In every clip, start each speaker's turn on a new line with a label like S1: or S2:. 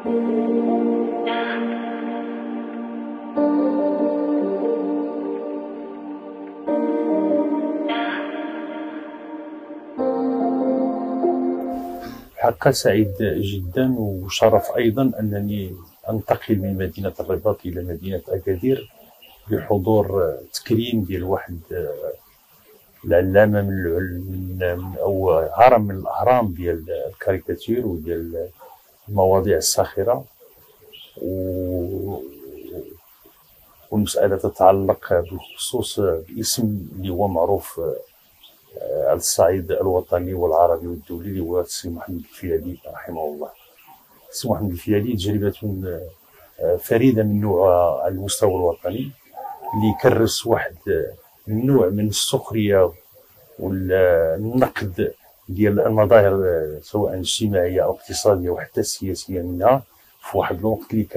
S1: حقا سعيد جدا وشرف أيضا أنني أنتقل من مدينة الرباط إلى مدينة أكادير بحضور تكريم ديال واحد العلامة أو هرم من الأهرام ديال الكاريكاتير وديال المواضيع الساخرة، والمسألة تتعلق بالخصوص باسم اللي هو معروف على الصعيد الوطني والعربي والدولي، اللي هو السي محمد الفيلالي رحمه الله. السي محمد الفيلالي تجربة فريدة من نوعها على المستوى الوطني، اللي كرس واحد النوع من السخرية والنقد ديال المظاهر سواء اجتماعية أو اقتصادية وحتى سياسية منها، في واحد الوقت اللي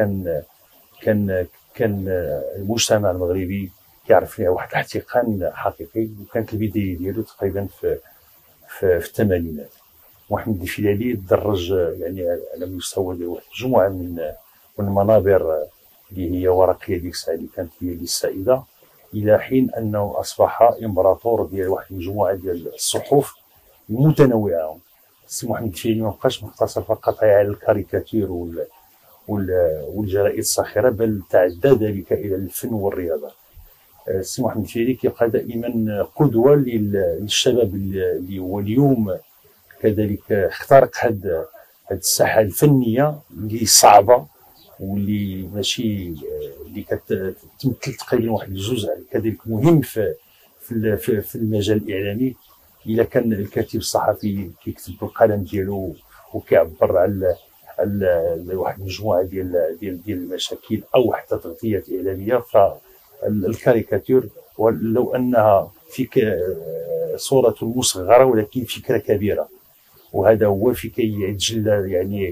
S1: كان المجتمع المغربي كيعرف فيها واحد الاحتقان حقيقي، وكانت البداية ديالو تقريبا في الثمانينات. محمد الفيلالي درج يعني على مستوى واحد مجموعة من المنابر اللي هي ورقية ديك الساعة اللي كانت هي اللي السائدة، إلى حين أنه أصبح إمبراطور ديال واحد المجموعة ديال الصحف المتنوعة. السي محمد الفيلالي مابقاش مقتصر فقط على الكاريكاتير والجرائد الساخرة، بل تعدى ذلك إلى الفن والرياضة. السي محمد الفيلالي كيبقى دائما قدوة للشباب اللي هو اليوم كذلك اخترق هاد الساحة الفنية اللي صعبة واللي ماشي اللي كتمثل تقريبا واحد الجزء كذلك مهم في المجال الإعلامي. إلا كان الكاتب الصحفي كيكتب بالقلم ديالو وكيعبر على واحد المجموعة ديال المشاكل أو حتى تغطيات إعلامية، فالكاريكاتير ولو أنها في صورة مصغرة ولكن فكرة كبيرة، وهذا هو في كي يتجلى يعني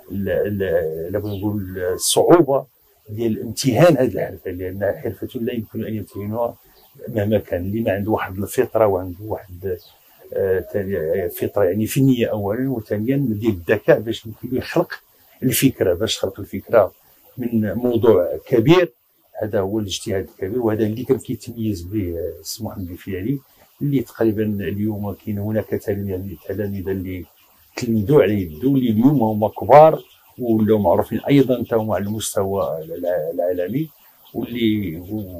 S1: نقول الصعوبة ديال امتهان هذه الحرفة، لأنها حرفة لا يمكن أن يمتهنها مهما كان. اللي ما عنده واحد الفطرة وعنده واحد فطرة يعني فنية أولا، وثانيا ديال الذكاء باش يمكن يخلق الفكرة، باش خلق الفكرة من موضوع كبير. هذا هو الاجتهاد الكبير، وهذا اللي كان كيتميز به السي محمد الفيلالي، اللي تقريبا اليوم كاين هناك تلاميذ اللي تلمذوا على يده، اللي اليوم هما كبار ولاو معروفين ايضا حتى هما على المستوى العالمي، واللي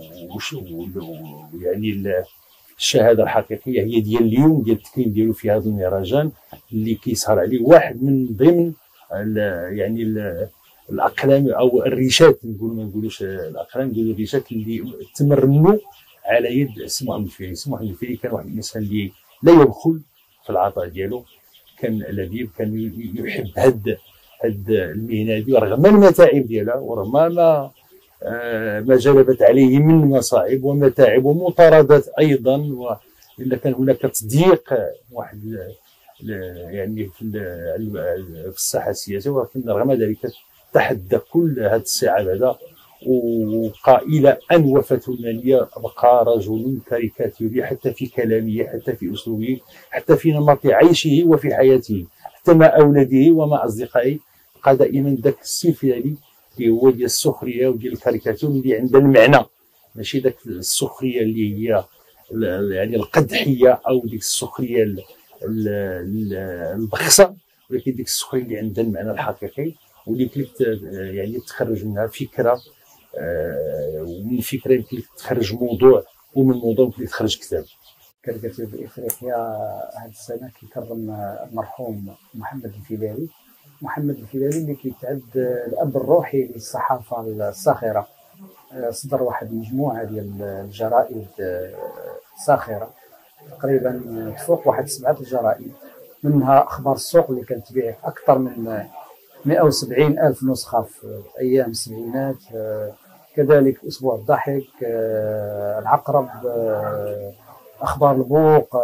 S1: يعني الشهاده الحقيقيه هي ديال اليوم ديال التكريم ديالو في هذا المهرجان اللي كيسهر عليه واحد من ضمن يعني الاقلام او الريشات، نقولوا ما نقولوش الاقلام، نقولوا الريشات اللي تمرموا على يد السي محمد الفيلالي. السي محمد الفيلالي كان واحد الانسان اللي لا يبخل في العطاء ديالو، كان لبيب، كان يحب هاد المهنه هذه رغم المتاعب ديالها ورغم ما جلبت عليه من مصاعب ومتاعب ومطاردات ايضا، والا كان هناك تضييق واحد يعني في الساحه السياسيه، ولكن رغم ذلك تحدى كل هذا الصعاب هذا، وبقى الى ان وفاته الماليه بقى رجل كاريكاتيري حتى في كلامه، حتى في اسلوبه، حتى في نمط عيشه وفي حياته، حتى مع اولاده ومع اصدقائه. بقى دائما ذاك السي الفيلالي اللي هو ديال السخريه وديال الكاريكاتير اللي عندها المعنى، ماشي ذاك السخريه اللي هي يعني القدحيه او ديك السخريه البخسه، ولكن ديك السخريه اللي عندها المعنى الحقيقي، واللي يمكن يعني تخرج منها فكره، ومن فكره يمكن تخرج موضوع، ومن موضوع يمكن تخرج كتاب.
S2: كاريكاتير في افريقيا هذه السنه كيكرم المرحوم محمد الفيلالي. محمد الفيلالي اللي كيتعد الاب الروحي للصحافه الساخره، صدر واحد المجموعه ديال الجرائد ساخره تقريبا تفوق واحد 7 الجرائد، منها اخبار السوق اللي كانت تبيع اكثر من 170 ألف نسخة في أيام السبعينات، كذلك أسبوع الضحك، العقرب، أخبار البوق،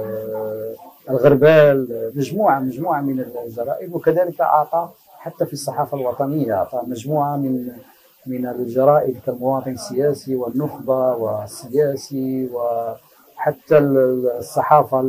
S2: الغربال، مجموعة من الجرائد. وكذلك أعطى حتى في الصحافة الوطنية، أعطى مجموعة من الجرائد كالمواطن السياسي والنخبة والسياسي، وحتى الصحافة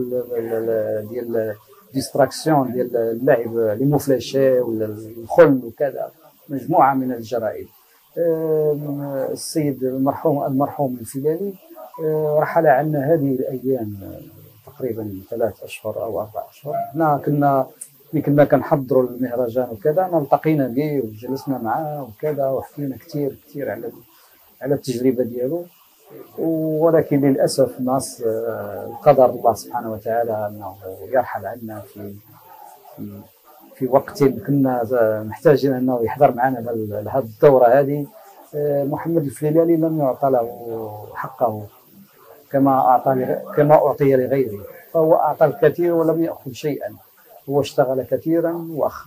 S2: ديال ديستراكسيون ديال اللعب لي موفلاشي ولا الخل وكذا. مجموعة من الجرائد. السيد المرحوم الفيلالي رحل عنا هذه الأيام تقريبا 3 أشهر أو 4 أشهر. حنا كنا كنحضروا المهرجان وكذا، التقينا به وجلسنا معاه وكذا وحكينا كثير على التجربة ديالو. ولكن للأسف ناس قدر الله سبحانه وتعالى أنه يرحل عنا في وقت كنا محتاجين أنه يحضر معنا لهذه الدورة هذه. محمد الفيلالي لم يعطى له حقه كما أعطي لغيره، فهو أعطى الكثير ولم يأخذ شيئا. هو اشتغل كثيرا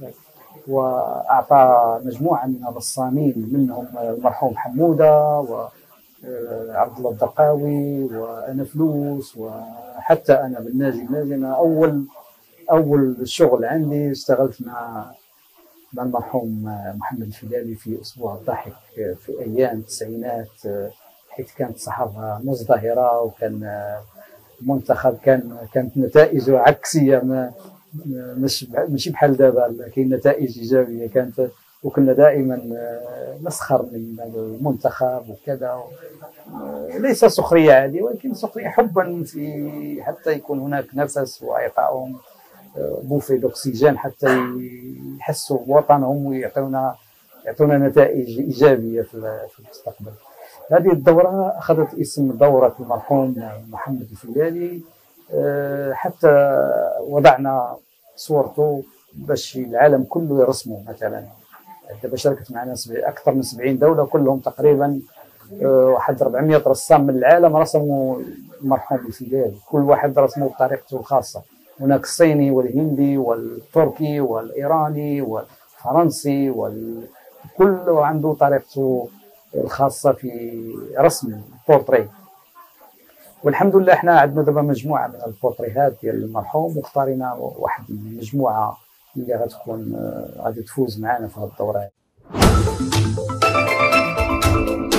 S2: وأعطى مجموعة من الرسامين، منهم المرحوم حمودة وعبد الله الدقاوي وأنا فلوس، وحتى أنا بالناجي أنا أول شغل عندي اشتغلت مع المرحوم محمد الفيلالي في أسبوع الضحك في أيام التسعينات، حيث كانت الصحافة مزدهرة وكان المنتخب كانت نتائجه عكسية، ماشي بحال دابا كاين نتائج إيجابية كانت. وكنا دائما نسخر من المنتخب وكذا، ليس سخرية عادية ولكن سخرية حبا في حتى يكون هناك نفس وإعطائهم بوفي الأكسجين حتى يحسوا بوطنهم ويعطونا نتائج إيجابية في المستقبل. هذه الدورة أخذت اسم دورة المرحوم محمد الفيلالي، حتى وضعنا صورته باش العالم كله يرسمه. مثلا دابا شاركت معنا أكثر من 70 دولة، كلهم تقريبا واحد 400 رسام من العالم رسموا المرحوم الفيلالي، كل واحد رسمه بطريقته الخاصة. هناك الصيني والهندي والتركي والإيراني والفرنسي، كل عنده طريقته الخاصة في رسم البورتري. والحمد لله احنا عندنا دابا مجموعة من البورتريهات ديال المرحوم، واختارينا واحد من المجموعة اللي غادي تفوز معنا في هذه الدورة.